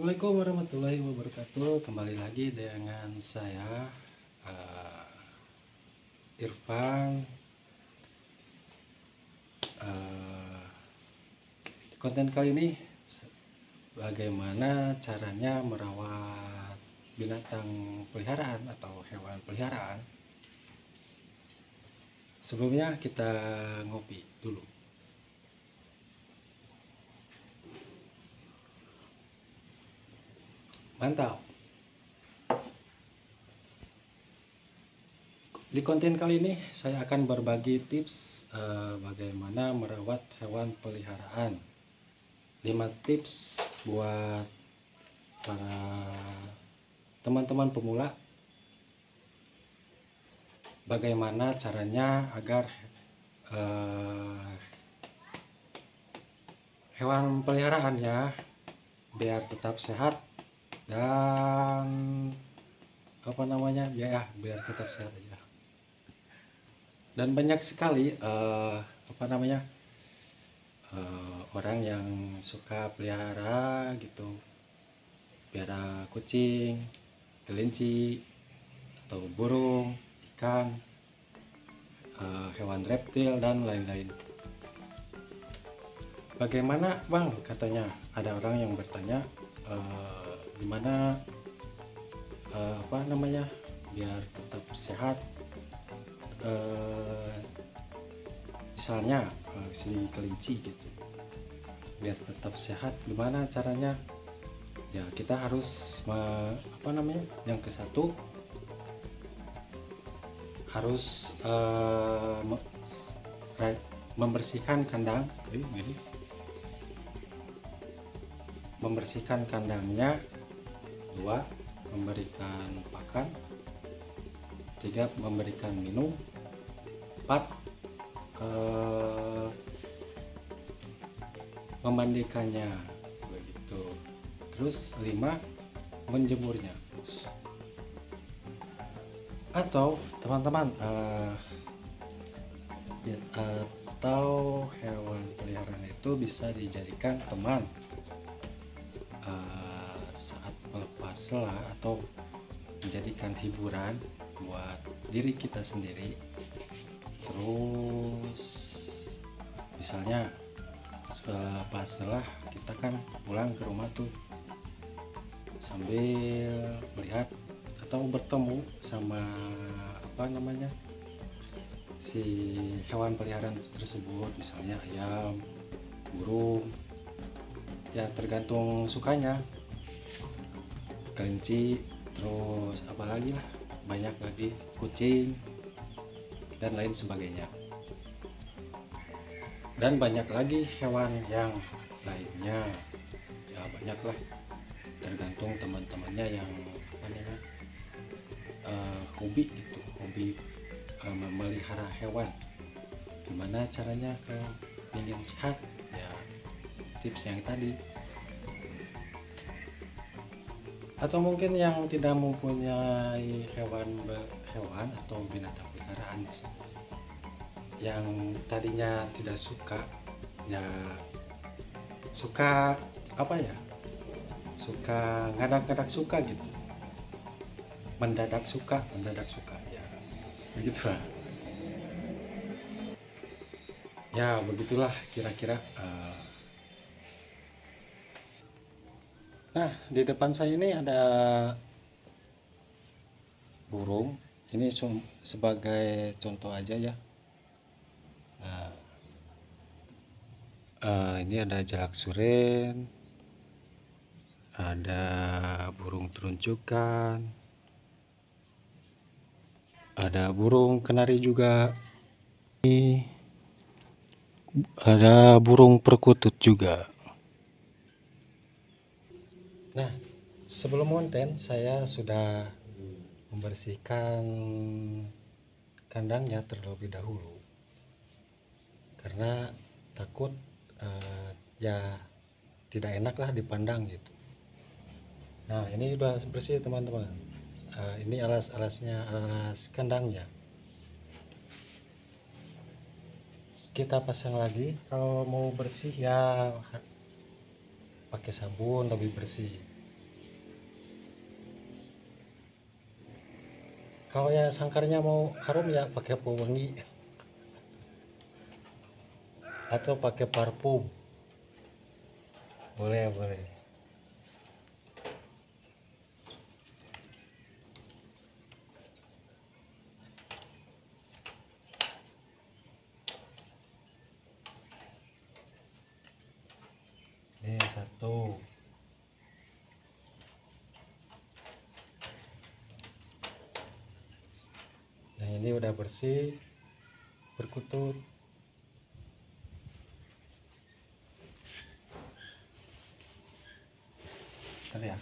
Assalamualaikum warahmatullahi wabarakatuh. Kembali lagi dengan saya Irfan. Eh, Konten kali ini bagaimana caranya merawat binatang peliharaan atau hewan peliharaan. Sebelumnya kita ngopi dulu. Mantap. Di konten kali ini saya akan berbagi tips bagaimana merawat hewan peliharaan. 5 tips buat para teman-teman pemula, bagaimana caranya agar hewan peliharaannya biar tetap sehat dan biar tetap sehat aja. Dan banyak sekali orang yang suka pelihara gitu, pelihara kucing, kelinci, atau burung, ikan, hewan reptil dan lain-lain. Bagaimana bang, katanya ada orang yang bertanya, gimana biar tetap sehat, misalnya si kelinci gitu, biar tetap sehat gimana caranya. Ya kita harus yang ke satu harus membersihkan kandang, membersihkan kandangnya. 2, memberikan pakan. 3, memberikan minum. 4, memandikannya begitu. Terus 5, menjemurnya. Atau teman-teman atau hewan peliharaan itu bisa dijadikan teman saat melepas lelah, atau menjadikan hiburan buat diri kita sendiri. Terus misalnya setelah pas lelah, kita kan pulang ke rumah tuh sambil melihat atau bertemu sama si hewan peliharaan tersebut, misalnya ayam, burung, ya tergantung sukanya, kelinci, terus apalagi lah, banyak lagi, kucing dan lain sebagainya. Dan banyak lagi hewan yang lainnya, ya banyak lah, tergantung teman-temannya yang hobi gitu, hobi memelihara hewan. Gimana caranya kalau ingin sehat, ya tips yang tadi. Atau mungkin yang tidak mempunyai hewan atau binatang peliharaan, yang tadinya tidak suka, ya suka suka ngadak-ngadak suka gitu, mendadak suka ya begitulah. Ya begitulah kira-kira. Nah, di depan saya ini ada burung. Ini sebagai contoh aja ya. Nah, ini ada jalak suren, ada burung teruncukan, ada burung kenari juga, ada burung perkutut juga. Nah, sebelum konten saya sudah membersihkan kandangnya terlebih dahulu, karena takut ya tidak enak lah dipandang gitu. Nah, ini udah bersih teman-teman. Ini alas kandangnya. Kita pasang lagi. Kalau mau bersih ya pakai sabun lebih bersih. Kalau ya sangkarnya mau harum ya pakai pewangi atau pakai parfum, boleh boleh. Ini satu. Nah ini udah bersih, berkutut. Bentar ya.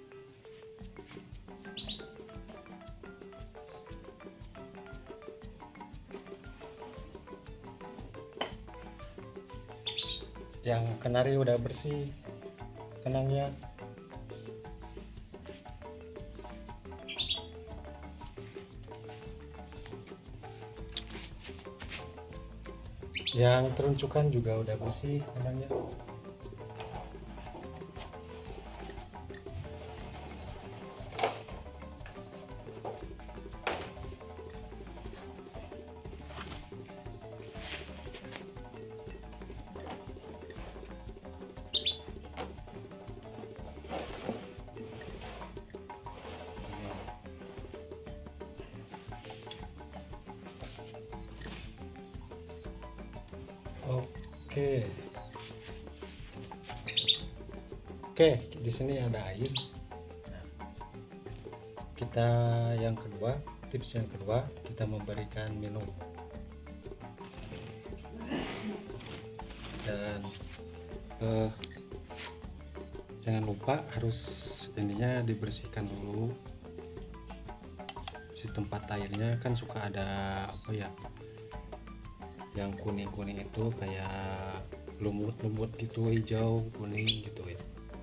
Yang kenari udah bersih kenangnya. Yang teruncukan juga udah bersih kenangnya. Oke. Oke, di sini ada air. Nah, kita yang kedua, tips yang kedua, kita memberikan minum. Dan jangan lupa harus ininya dibersihkan dulu. Si tempat airnya kan suka ada apa ya? Yang kuning-kuning itu kayak lumut-lumut gitu, hijau kuning gitu ya.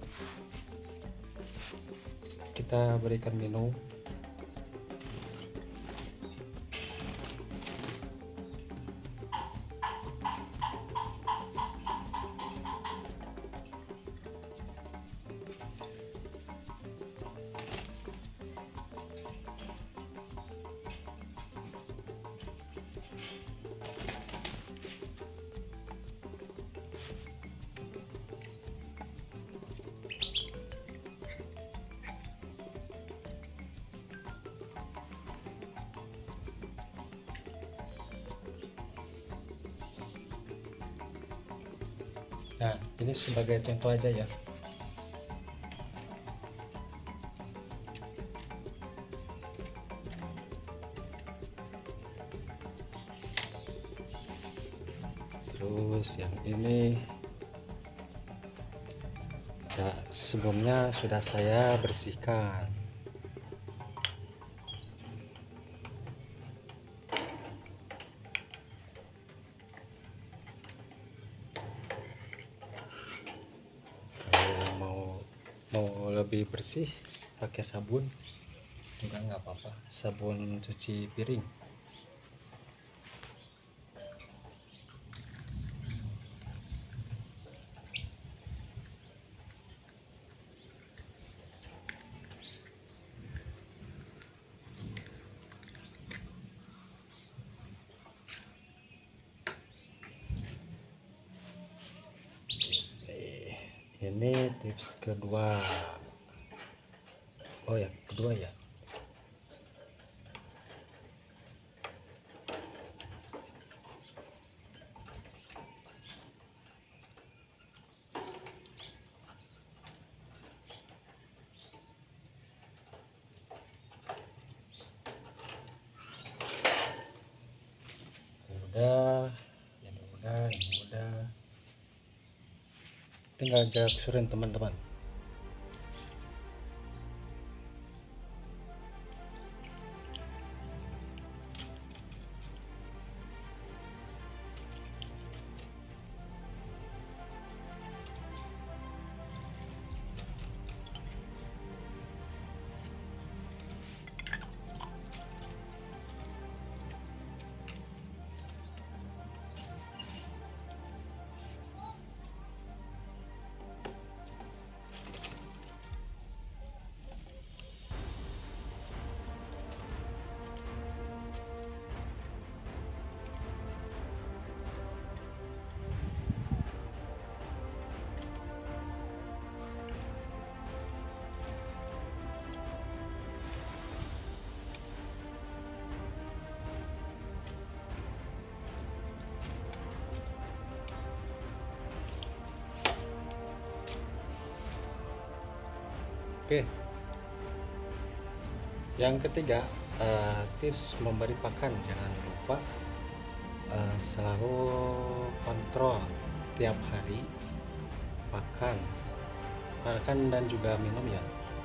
Kita berikan minum. Nah, ini sebagai contoh aja ya. Terus yang ini ya, sebelumnya sudah saya bersihkan. Mau lebih bersih pakai sabun juga nggak apa-apa, sabun cuci piring. Ini tips kedua. Oh ya, kedua ya. Ini udah. Tinggal jarak surin teman-teman. Oke, yang ketiga, tips memberi pakan. Jangan lupa selalu kontrol tiap hari pakan dan juga minum ya.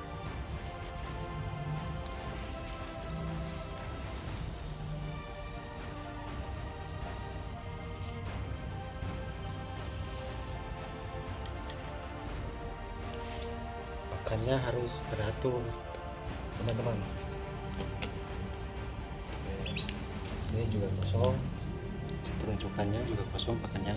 Pakannya harus teratur, teman-teman. Ini juga kosong, teruncukannya juga kosong pakannya.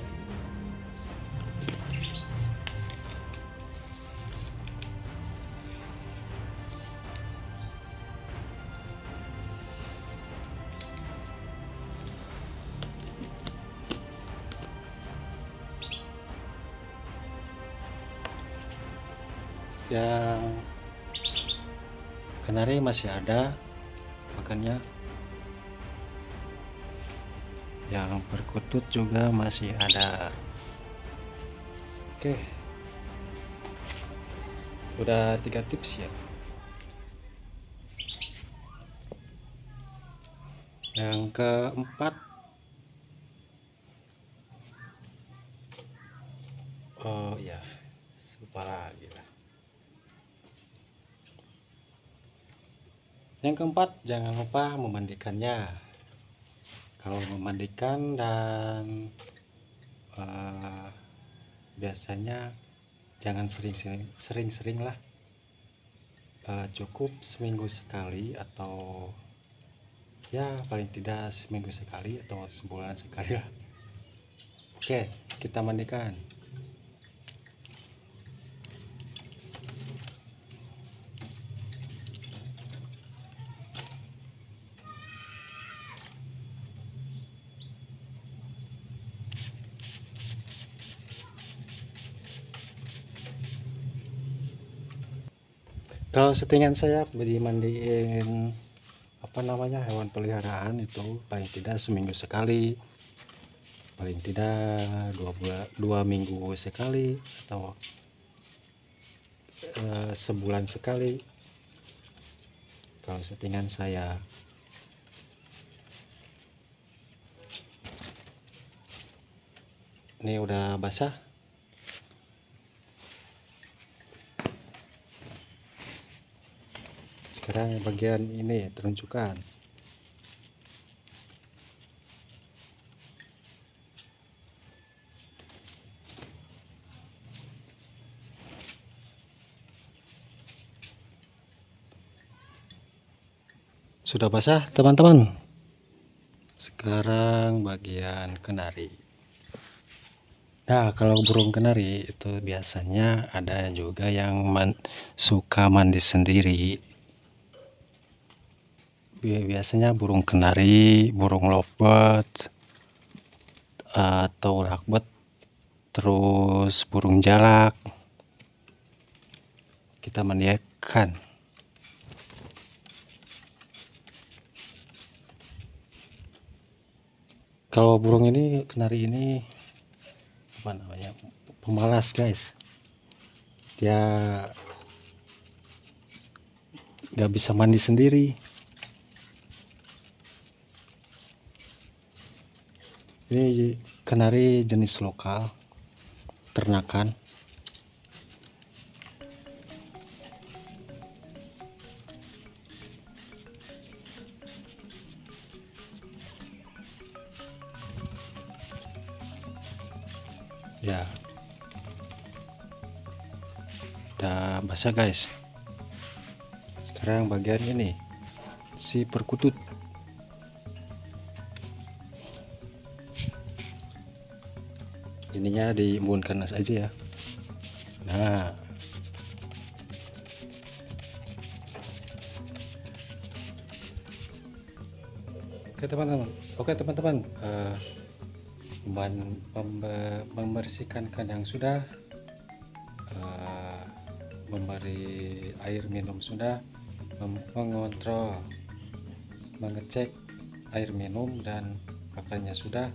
Yang kenari masih ada pakannya, yang perkutut juga masih ada. Oke, udah 3 tips ya. Yang keempat, oh ya, lupa lagi lah. Yang keempat, jangan lupa memandikannya. Kalau memandikan dan biasanya jangan sering-sering lah, cukup seminggu sekali atau ya paling tidak seminggu sekali atau sebulan sekali lah. Oke, kita mandikan. Kalau settingan saya dimandiin hewan peliharaan itu paling tidak seminggu sekali, paling tidak 2 minggu sekali, atau sebulan sekali. Kalau settingan saya. Ini udah basah. Sekarang bagian ini teruncukan. Sudah basah, teman-teman. Sekarang bagian kenari. Nah, kalau burung kenari itu biasanya ada juga yang suka mandi sendiri. Biasanya burung kenari, burung lovebird, atau lovebird, terus burung jalak kita mandikan. Kalau burung ini, kenari ini pemalas guys, dia nggak bisa mandi sendiri. Ini kenari jenis lokal, ternakan. Ya, udah basah guys. Sekarang bagian ini, si perkutut. Ininya diembunkan aja ya. Nah, oke teman-teman, membersihkan kandang sudah, memberi air minum sudah, mengontrol, mengecek air minum dan pakannya sudah,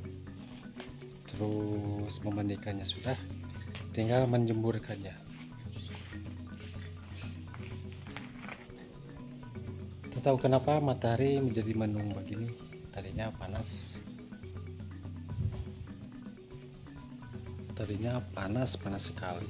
terus memandikannya sudah, tinggal menjemurkannya. tahu kenapa matahari menjadi mendung begini. Tadinya panas. Tadinya panas sekali.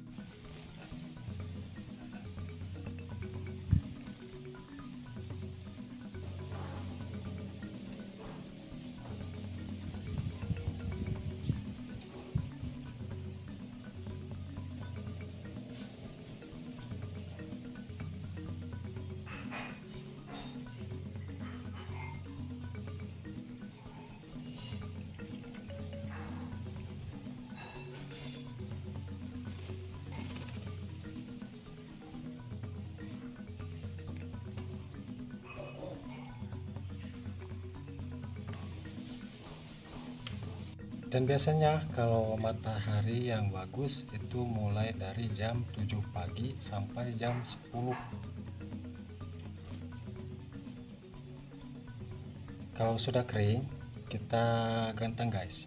Dan biasanya kalau matahari yang bagus itu mulai dari jam 7 pagi sampai jam 10. Kalau sudah kering, kita gantang guys.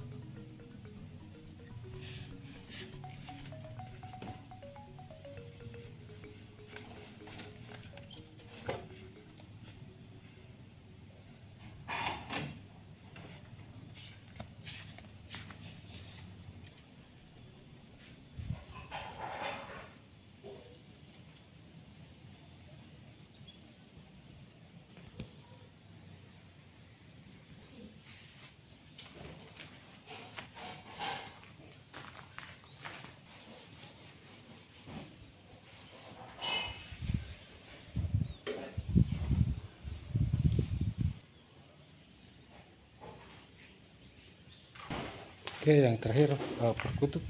Oke, yang terakhir perkutut.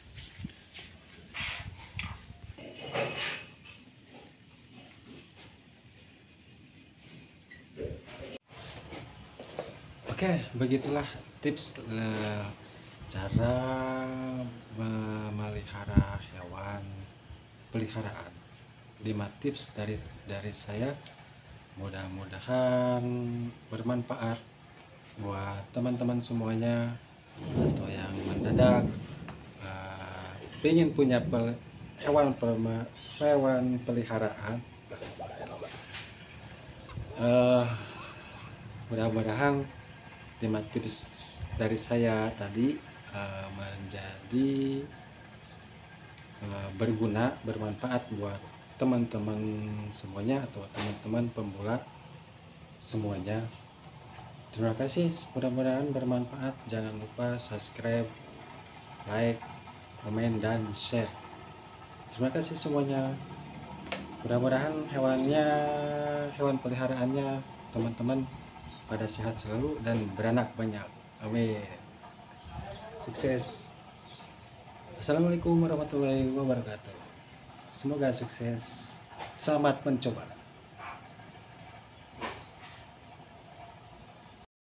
Oke, begitulah tips cara memelihara hewan peliharaan. 5 tips dari saya. Mudah-mudahan bermanfaat buat teman-teman semuanya, atau yang mendadak pengen punya hewan peliharaan. Mudah-mudahan 5 tips dari saya tadi menjadi berguna, bermanfaat buat teman-teman semuanya atau teman-teman pemula semuanya. Terima kasih, mudah-mudahan bermanfaat. Jangan lupa subscribe, like, komen, dan share. Terima kasih semuanya. Mudah-mudahan hewan peliharaannya teman-teman pada sehat selalu dan beranak banyak. Amin. Sukses. Assalamualaikum warahmatullahi wabarakatuh. Semoga sukses. Selamat mencoba.